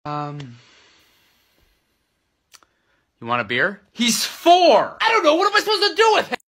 You want a beer? He's 4! I don't know, what am I supposed to do with him?